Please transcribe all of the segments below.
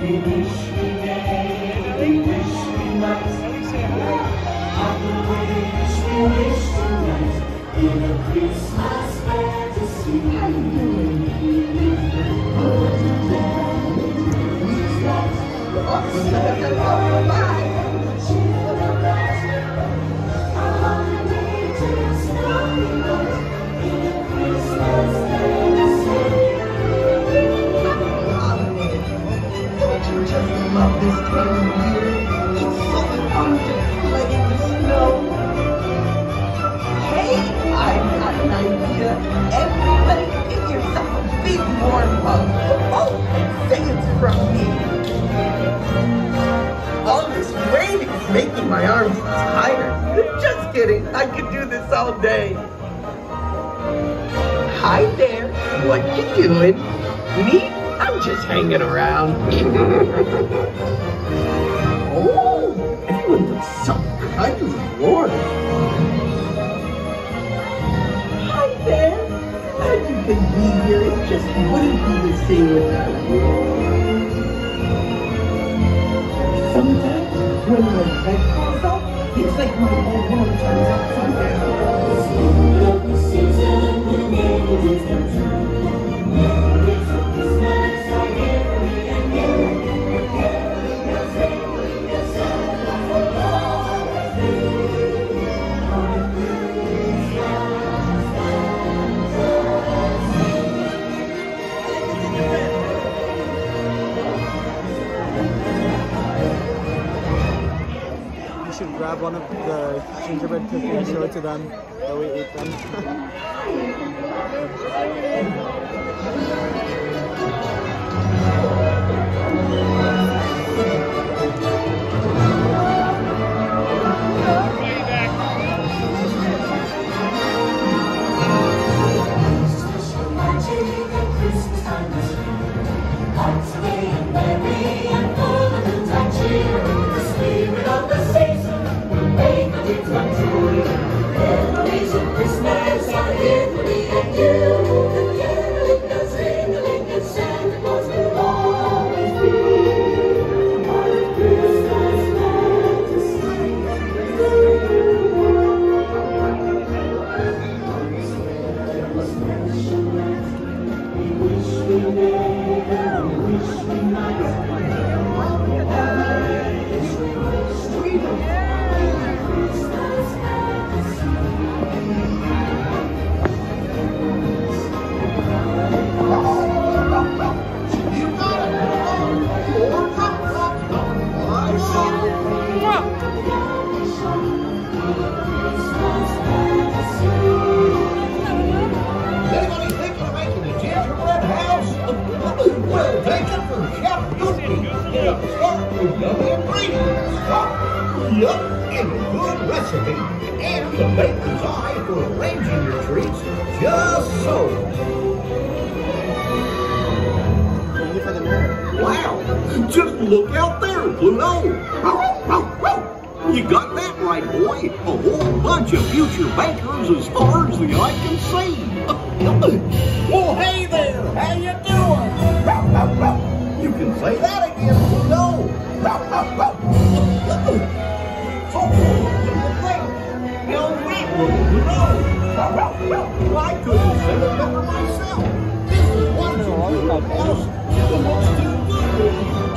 Making my arms tighter. Just kidding. I could do this all day. Hi there. What you doing? Me? I'm just hanging around. Oh, everyone looks so kind and warm. Hi there. Glad you can be here. It just wouldn't be the same without you. Sometimes when my head falls off, it's like my whole world turns upside down. Grab one of the gingerbread cookies and show it to them, that we eat them. Yup, and a good recipe, and the baker's eye for arranging your treats just so. Wow, just look out there, Pluto. You got that right, boy. A whole bunch of future bakers as far as the eye can see. Well, hey there, how you doing? You can say that again, Pluto. I couldn't say it better myself. This is one of the house. The most too good.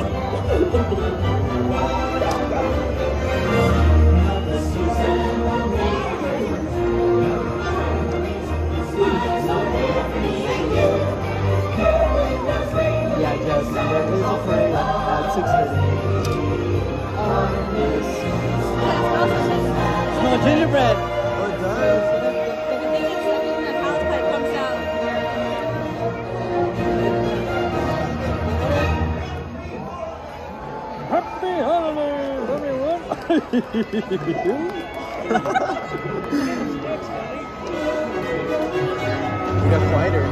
Yeah, Jess, there is a parade at 6:30. No gingerbread. Oh, it does. Happy holidays, everyone! We got quieter.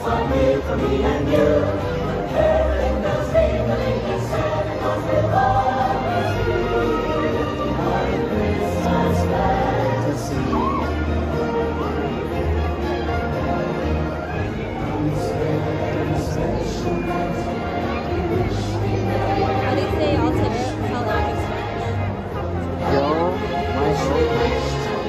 I'm here for me and you. Everything that's tingling and Santa Claus will always be. What a Christmas fantasy. How do you say all together? Tell that in Spanish. Yo, my space,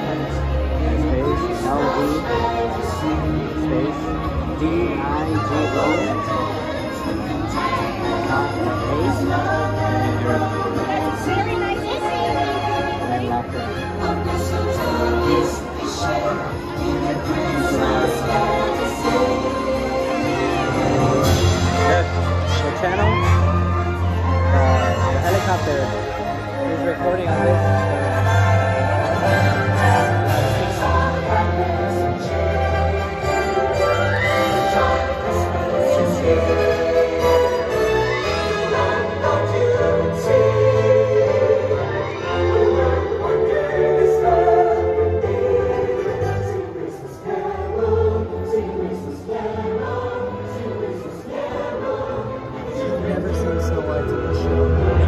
L-E, space, D-I-G-O, space, Very nice to see you. and then laughter. The channel, the helicopter is recording on this. I've never seen Snow White in the show.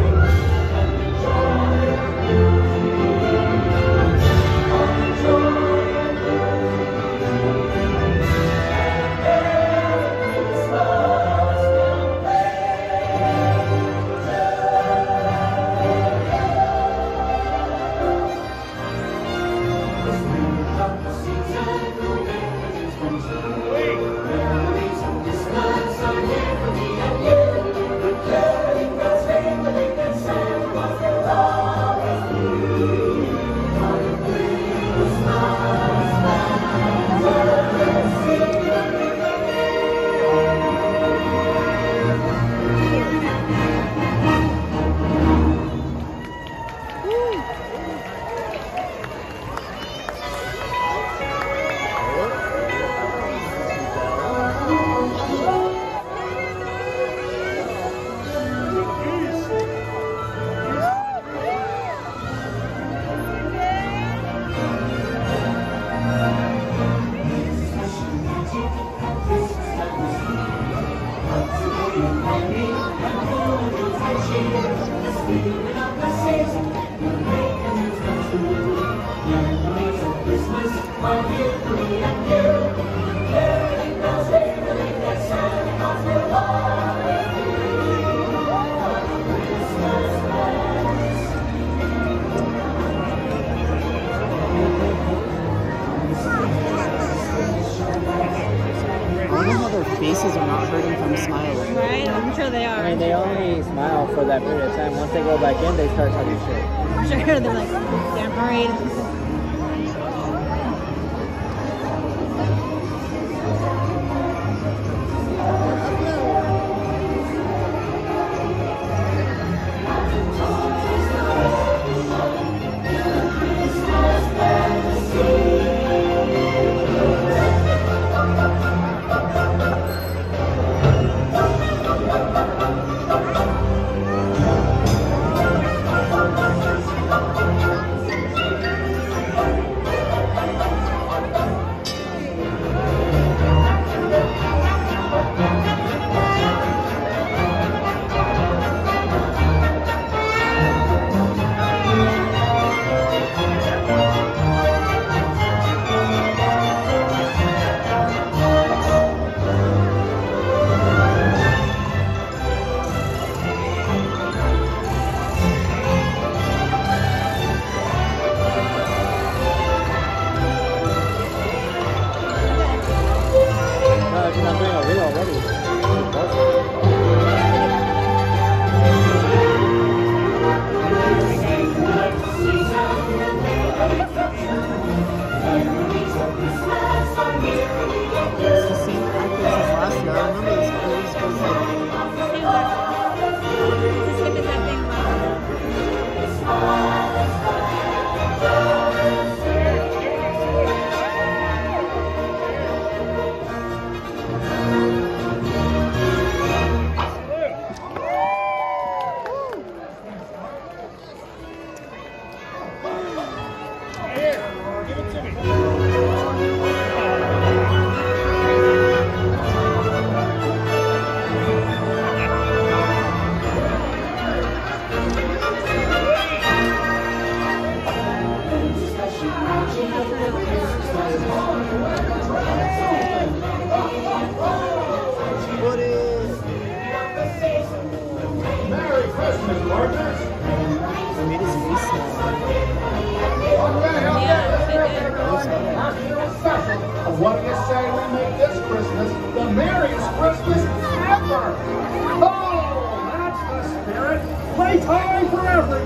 Faces are not hurting from smiling. Right? I'm sure they are. I mean, they only smile for that period of time. Once they go back in, they start talking shit. I'm sure they're like, damn parade.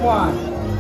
squash.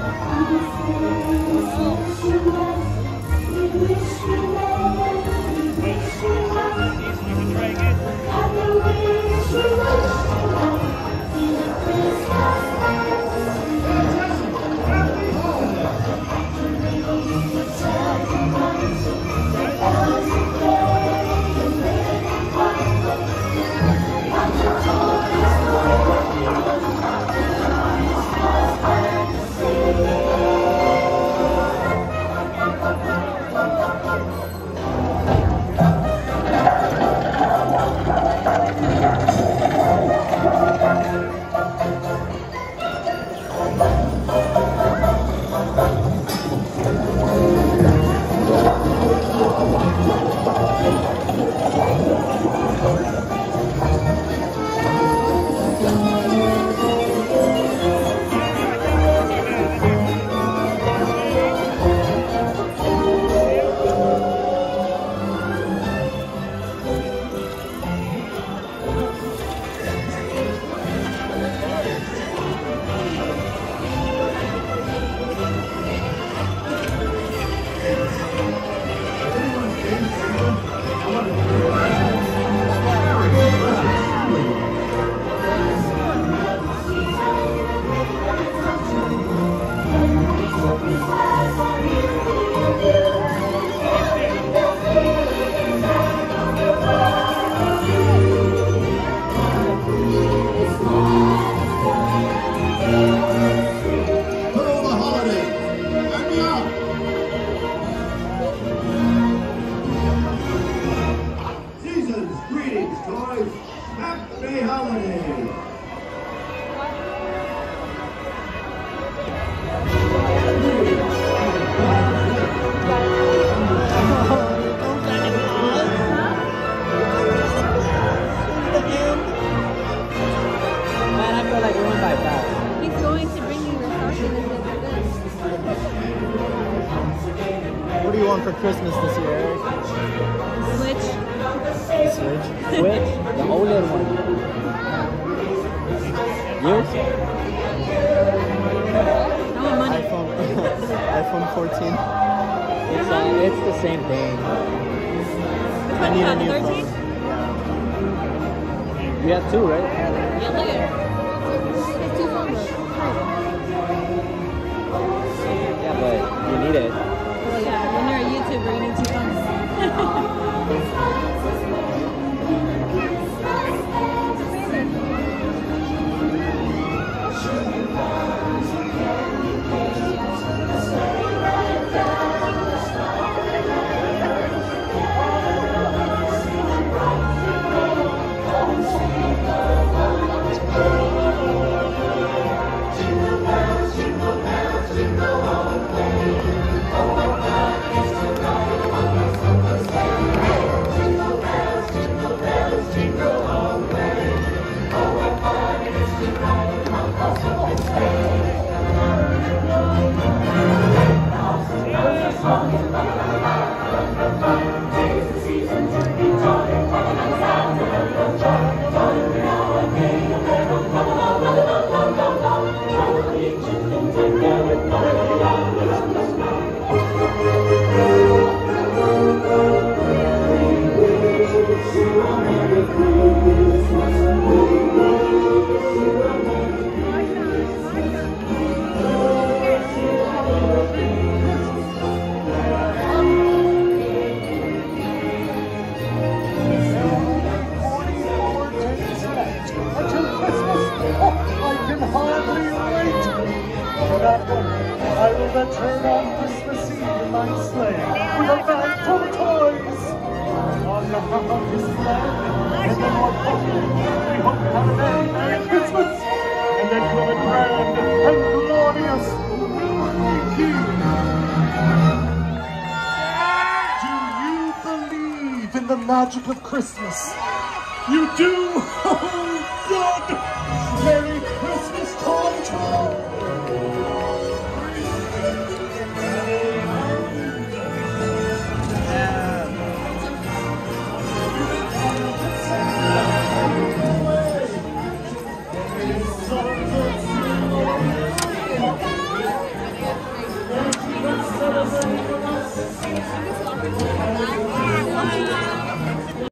Happy holidays! Man, I feel like it went by fast. He's going to bring you the happiness of this. What do you want for Christmas this year, Eric? Switch. Switch? Switch? The OLED one. Yours? I want money. iPhone 14. It's the same thing. I need a new 13? phone. You have two, right? Yeah, look at it. It's 2 phones. Yeah, but you need it. Well, yeah, when you're a YouTuber, you need 2 phones. I will return on Christmas Eve in my sleigh with a bag full of toys. On the top of this land, and then what happened? We hope you have a very Merry Christmas, and then for the grand and glorious New Year. Do you believe in the magic of Christmas? You do? Oh, good! Merry Christmas, Toy Toy!